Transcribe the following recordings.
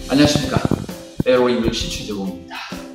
안녕하십니까. 에로잉글리시 최재봉입니다.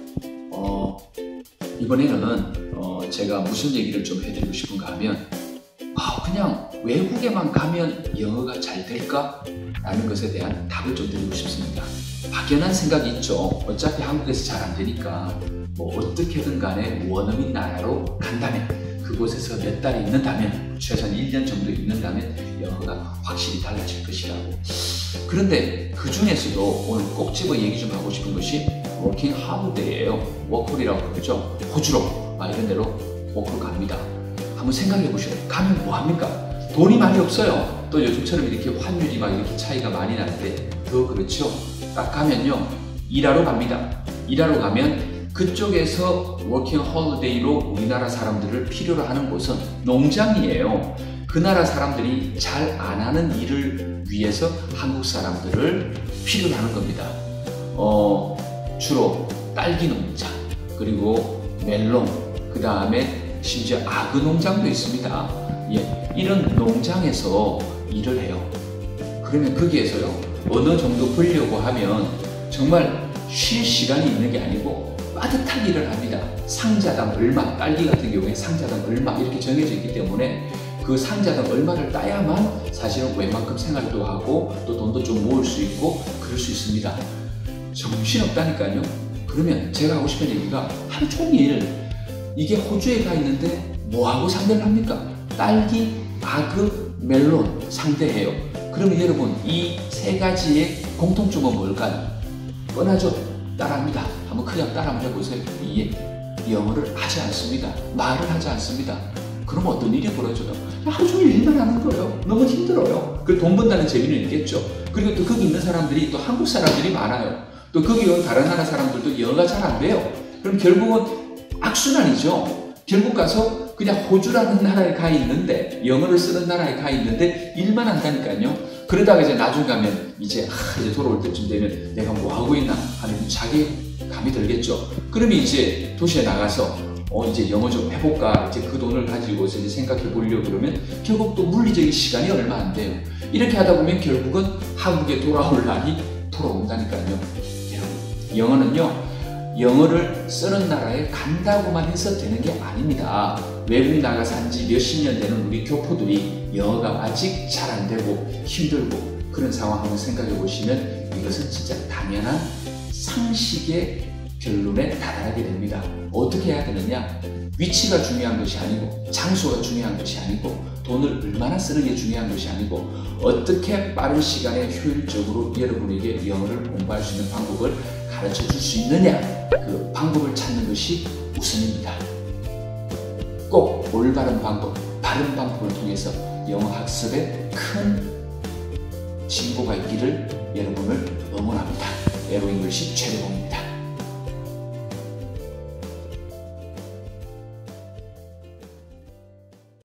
이번에는 제가 무슨 얘기를 좀 해드리고 싶은가 하면 그냥 외국에만 가면 영어가 잘 될까? 라는 것에 대한 답을 좀 드리고 싶습니다. 막연한 생각이 있죠. 어차피 한국에서 잘 안 되니까 뭐 어떻게든 간에 원어민 나라로 간다면, 그곳에서 몇 달이 있는다면, 최소한 1년 정도 있는다면 영어가 확실히 달라질 것이라고. 그런데 그 중에서도 오늘 꼭 집어 얘기 좀 하고 싶은 것이 워킹 홀리데이예요. 워크홀이라고 그러죠. 호주로 이런 데로 워크로 갑니다. 한번 생각해 보셔요. 가면 뭐 합니까? 돈이 많이 없어요. 또 요즘처럼 이렇게 환율이 막 이렇게 차이가 많이 나는데 더 그렇죠. 딱 가면요, 일하러 갑니다. 일하러 가면 그쪽에서 워킹 홀리데이로 우리나라 사람들을 필요로 하는 곳은 농장이에요. 그 나라 사람들이 잘 안 하는 일을 위해서 한국 사람들을 필요로 하는 겁니다. 주로 딸기 농장, 그리고 멜론, 그 다음에 심지어 아그 농장도 있습니다. 이런 농장에서 일을 해요. 그러면 거기에서요, 어느 정도 벌려고 하면 정말 쉴 시간이 있는 게 아니고 빠듯하게 일을 합니다. 상자당 얼마, 딸기 같은 경우에 상자당 얼마 이렇게 정해져 있기 때문에 그 상자당 얼마를 따야만 사실은 웬만큼 생활도 하고 또 돈도 좀 모을 수 있고 그럴 수 있습니다. 정신없다니까요. 그러면 제가 하고 싶은 얘기가 하루 종일 이게 호주에 가 있는데 뭐하고 상대를 합니까? 딸기, 아그, 멜론 상대해요. 그러면 여러분, 이 세 가지의 공통점은 뭘까요? 뻔하죠? 따라합니다. 한번 크게 따라 한번 해보세요. 영어를 하지 않습니다. 말을 하지 않습니다. 그럼 어떤 일이 벌어져요? 하루 종일 일만 하는 거예요. 너무 힘들어요. 그 돈 번다는 재미는 있겠죠. 그리고 또 거기 있는 사람들이 또 한국 사람들이 많아요. 또 거기 온 다른 나라 사람들도 영어가 잘 안 돼요. 그럼 결국은 악순환이죠. 결국 가서 그냥 호주라는 나라에 가 있는데, 영어를 쓰는 나라에 가 있는데 일만 한다니까요. 그러다가 이제 나중 가면 이제 돌아올 때쯤 되면 내가 뭐 하고 있나 하는 자괴감이 들겠죠. 그러면 이제 도시에 나가서 이제 영어 좀 해볼까, 이제 그 돈을 가지고 이제 생각해 보려고 그러면 결국 또 물리적인 시간이 얼마 안 돼요. 이렇게 하다 보면 결국은 한국에 돌아올 날이 돌아온다니까요. 여러분, 영어는요, 영어를 쓰는 나라에 간다고만 해서 되는 게 아닙니다. 외국 나가 산 지 몇십 년 되는 우리 교포들이 영어가 아직 잘 안 되고 힘들고 그런 상황 한번 생각해 보시면 이것은 진짜 당연한 상식의 결론에 다다르게 됩니다. 어떻게 해야 되느냐? 위치가 중요한 것이 아니고, 장소가 중요한 것이 아니고, 돈을 얼마나 쓰는 게 중요한 것이 아니고, 어떻게 빠른 시간에 효율적으로 여러분에게 영어를 공부할 수 있는 방법을 가르쳐 줄 수 있느냐, 그 방법을 찾는 것이 우선입니다. 꼭 올바른 방법, 바른 방법을 통해서 영어 학습에 큰 진보가 있기를 여러분을 응원합니다. 에로잉글리시 최재봉입니다.